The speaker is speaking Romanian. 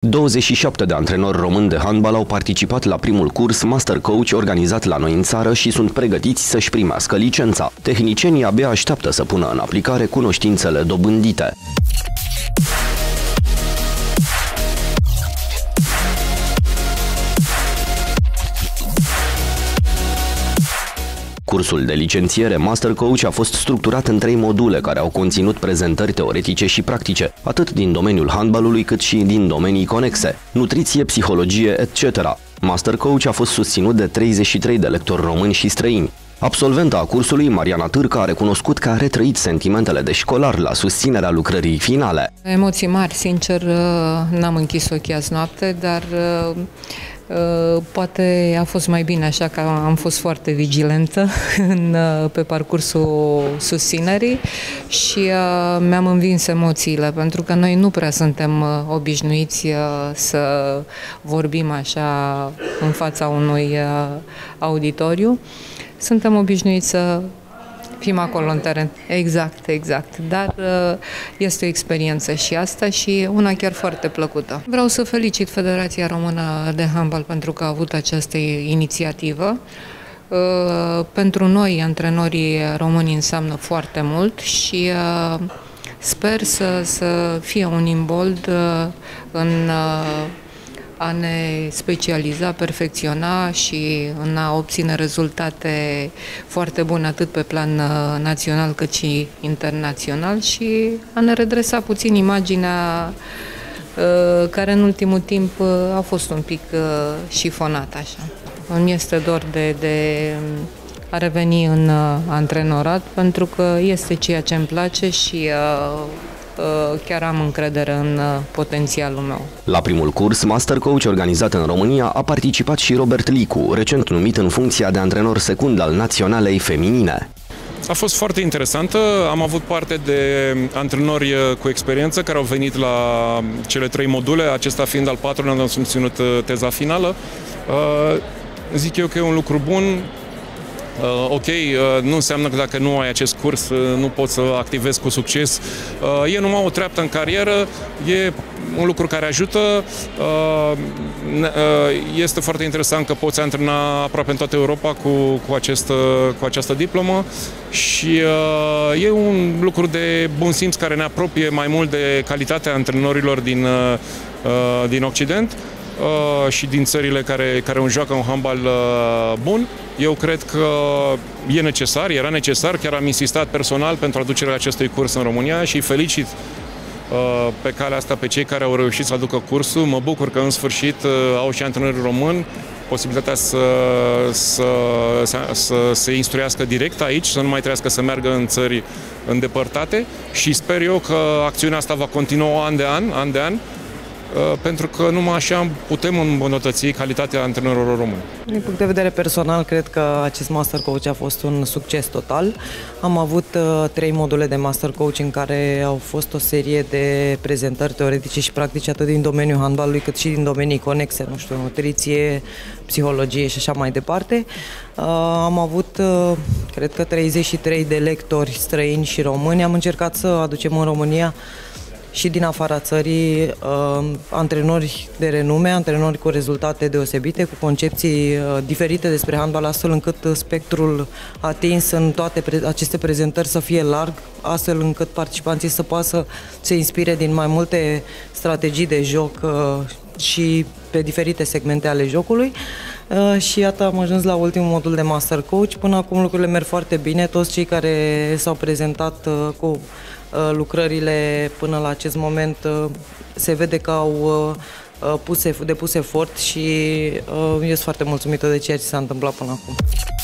27 de antrenori români de handbal au participat la primul curs Master Coach organizat la noi în țară și sunt pregătiți să-și primească licența. Tehnicienii abia așteaptă să pună în aplicare cunoștințele dobândite. Cursul de licențiere Master Coach a fost structurat în 3 module care au conținut prezentări teoretice și practice, atât din domeniul handbalului cât și din domenii conexe, nutriție, psihologie, etc. Master Coach a fost susținut de 33 de lectori români și străini. Absolventa a cursului, Mariana Târcă, a recunoscut că a retrăit sentimentele de școlar la susținerea lucrării finale. Emoții mari, sincer, n-am închis ochii azi noapte, dar poate a fost mai bine așa că am fost foarte vigilentă pe parcursul susținerii și mi-am învins emoțiile, pentru că noi nu prea suntem obișnuiți să vorbim așa în fața unui auditoriu. Suntem obișnuiți să fim acolo în teren. Exact. Dar este o experiență și asta și una chiar foarte plăcută. Vreau să felicit Federația Română de Handbal pentru că a avut această inițiativă. Pentru noi, antrenorii români, înseamnă foarte mult și sper să fie un imbold în a ne specializa, perfecționa și în a obține rezultate foarte bune atât pe plan național cât și internațional și a ne redresa puțin imaginea care în ultimul timp a fost un pic șifonată așa. Îmi este dor de a reveni în antrenorat pentru că este ceea ce îmi place și chiar am încredere în potențialul meu. La primul curs Master Coach organizat în România a participat și Robert Licu, recent numit în funcția de antrenor secund al naționalei feminine. A fost foarte interesantă, am avut parte de antrenori cu experiență care au venit la cele 3 module, acesta fiind al 4-lea unde am susținut teza finală. Zic eu că e un lucru bun. Ok, nu înseamnă că dacă nu ai acest curs nu poți să activezi cu succes. E numai o treaptă în carieră, e un lucru care ajută. Este foarte interesant că poți antrena aproape în toată Europa cu această diplomă și e un lucru de bun simț care ne apropie mai mult de calitatea antrenorilor din Occident și din țările care joacă un handbal bun. Eu cred că e necesar, era necesar, chiar am insistat personal pentru aducerea acestui curs în România și felicit pe calea asta pe cei care au reușit să aducă cursul. Mă bucur că în sfârșit au și antrenori români posibilitatea să se instruiască direct aici, să nu mai trebuiască să meargă în țări îndepărtate și sper eu că acțiunea asta va continua an de an, pentru că numai așa putem îmbunătăți calitatea antrenorilor români. Din punct de vedere personal, cred că acest Master Coach a fost un succes total. Am avut 3 module de Master Coach în care au fost o serie de prezentări teoretice și practice atât din domeniul handbalului cât și din domenii conexe, nu știu, nutriție, psihologie și așa mai departe. Am avut, cred că 33 de lectori străini și români. Am încercat să aducem în România și din afara țării antrenori de renume, antrenori cu rezultate deosebite, cu concepții diferite despre handbal, astfel încât spectrul atins în toate aceste prezentări să fie larg, astfel încât participanții să poată să se inspire din mai multe strategii de joc și pe diferite segmente ale jocului. Și iată, am ajuns la ultimul modul de Master Coach. Până acum lucrurile merg foarte bine. Toți cei care s-au prezentat cu lucrările până la acest moment se vede că au depus efort și eu sunt foarte mulțumită de ceea ce s-a întâmplat până acum.